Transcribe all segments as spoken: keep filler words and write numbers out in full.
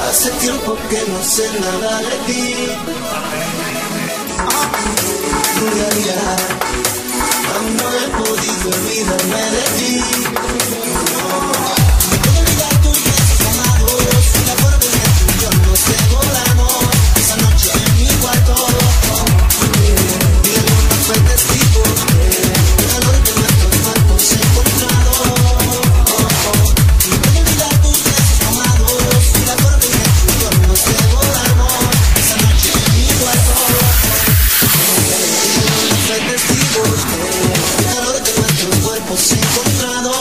Hace tiempo que no sé nada de ti. Día a día, aún no he podido olvidarme de ti. No puedo olvidar tus besos amados, la forma en que tú y yo nos devoramos esa noche en mi cuarto. Y el mundo fue testigo del calor de nuestros cuerpos encontrados. No puedo olvidar tus besos amados, la forma en que tú y yo nos devoramos esa noche en mi cuarto. Fue testigo del calor de nuestros cuerpos encontrados.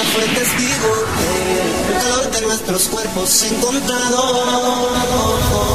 Testigo del calor de nuestros cuerpos encontrados.